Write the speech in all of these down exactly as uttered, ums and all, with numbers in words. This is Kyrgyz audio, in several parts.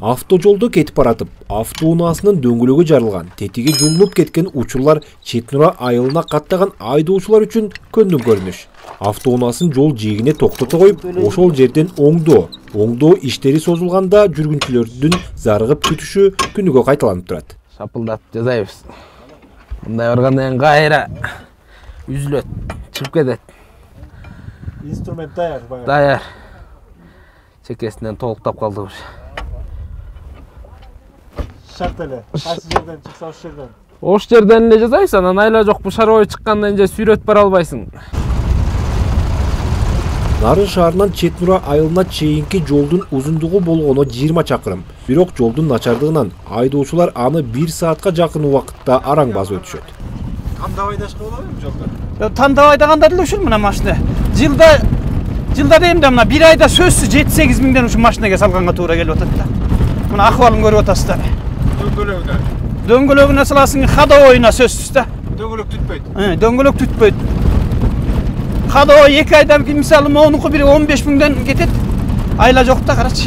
Автожолдо кетип баратып, автоунаасынын дөңгөлөгү жарылган, тетиги жулунуп кеткен учурлар Чет Нура айылына каттаган айдоочулар үчүн көндүм көрүнүш. Автоунаасын жол жээгине токтото коюп, ошол жерден оңдоо, оңдоо иштери созулганда жүргүнчүлөрдүн зарыгып күтүшү күнүгө кайталанып турат. Шапылдатып жасайбыз. Мындай баргандан кийин кайра үзүлөт, чыгып кетет. Инструмент даяр баягы. Даяр. Чекесинен толуктап калды уж. Шарт эле. Кайсы жерден чыкса ошол жерден. Ош жерден эле жасайсың, анан айла жок бушарой чыккандан же сүйрөт бара албайсың. Нарын шаарынан Чет Нура айылына чейинки жолдун узундугу болгону жыйырма чакырым. Бирок жолдун начардыгынан айдоочулар аны бир саатка жакын убакытта араң басып өтүшөт. Тандап айдашка болобу жолдо? Тандап айдагандар эле ушул мына машина. Жылда жылда дейм да мына бир айда сөзсүз жети сегиз миңден ушул машинага салганга туура келип атат да. Мына акыбалын көрүп атасыздар. Дөңгөлөгүнө. Дөңгөлөгүнө саласың, ходовойуна сөзсүз да. Дөңгөлөк түтпөйт. Э, дөңгөлөк түтпөйт. Ходовой эки айда мисалы монуку бири он беш миңден кетет. Айла жок да, карачы.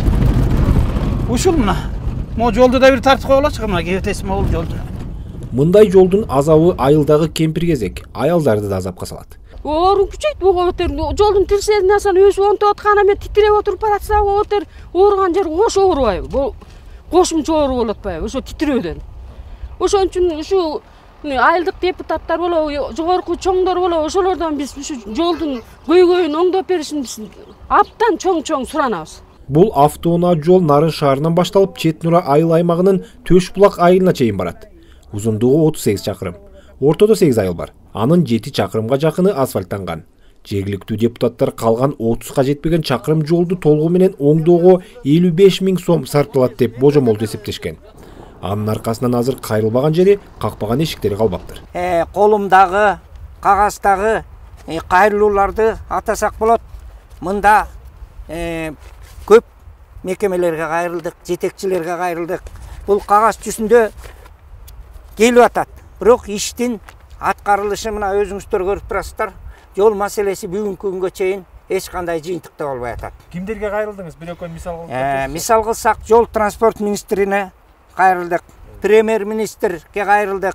Ушул мына. Мо жолду да бир тартып коелочу, мына кебетеси могул жолду. Мындай жолдун азабы айылдагы кемпир-кезек аялдарды да азапка салат. Оору күчөйт буга отер, жолдун тирсегине асан өзү онтоп аткан, эме титиреп отуруп баратса отер, ооруган жер кош оорубайбы? Бул кошумча оору болуп атпайбы? Ошо титирөөдөн. Ошон үчүн ушу айылдык депутаттар болобу, жогорку чоңдор болобу, ошолордон биз ушу жолдун көйгөйүн оңдоп беришин биз аптан чоң-чоң суранабыз. Бул автоунаа жол Нарын шаарынан башталып Чет Нура айыл аймагынын Төш булак айылына чейин барат. Узундугу отуз сегиз чакырым. Ортодо сегиз айыл бар. Анын жети чакырымга жакыны асфальттанган. Жергиликтүү депутаттар калган отузга жетпеген чакырым жолду толугу менен оңдоого элүү беш миң сом сарпталат деп божомолду эсептешкен. Анын аркасынан азыр кайрылбаган жери, какпаган эшиктери калбаптыр. Э, колумдагы, кагаздагы э, кайрылууларды атасак болот. Мында э, көп мекемелерге кайрылдык, жетекчилерге кайрылдык. Бул кагаз жүзүндө келип атат. Бирок иштин аткарылышы мына өзүңүздөр көрүп турасыздар. Жол маселеси бүгүнкү күнгө чейин эч кандай жыйынтыкта болбой атат. Кимдерге кайрылдыңыз? Бир экөө мисал кылып Э, мисал кылсак, жол транспорт министрине кайрылдык, премьер-министрге кайрылдык.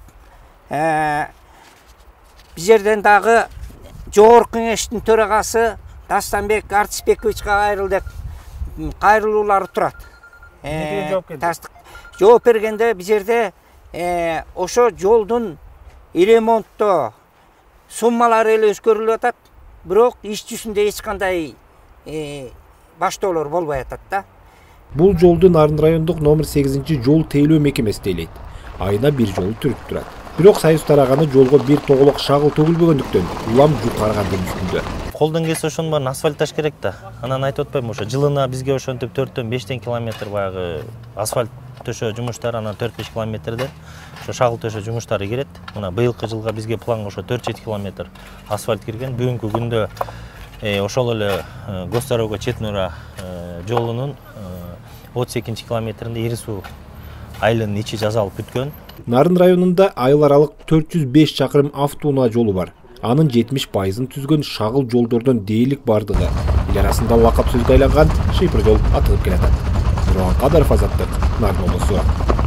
Э, бир жерден дагы жогорку кеңештин төрагасы Дастанбек Артисбековичке кайрылдык. Кайрылуулар турат. Эмнеге жооп келди? Жооп бергенде бир жерде э, ошо жолдун ремонттоо суммалары эле өзгөрүлүп атат, бирок иш жүзүндө эч кандай э, баштоолор болбой атат да. Бул жолду Нарын райондук номер сегизинчи жол тейлөө мекемеси тейлейт. Айына бир жолу түрүп турат. Бирок Союз тараганы жолго бир тоголок шагыл төгүлбөгөндүктөн улам жукаргандын үстүндө. Колдон келсе ошонун баарын асфальтташ керек да. Анан айтып атпайбымы, ошо жылына бизге ошентип төрттөн бештен километр баягы асфальт төшөө жумуштары, анан төрт беш километрде ошо шагыл төшөө жумуштары кирет. Мына быйылкы жылга бизге планга ошо төрт жети километр асфальт кирген. Бүгүнкү күндө ошол эле Гос дорога Чет Нура жолунун отуз экинчи километринде ири суу айылынын ичи жазалып бүткөн. Нарын районунда айыл аралык төрт жүз беш чакырым автоунаа жолу бар. Анын жетимиш пайызын түзгөн шагыл жолдордон дээрлик бардыгы эл арасында лакап сөзгө айланган шыйпыр жол атылып келатат. Нурлан Кадаров, Азаттык, Нарын облусу.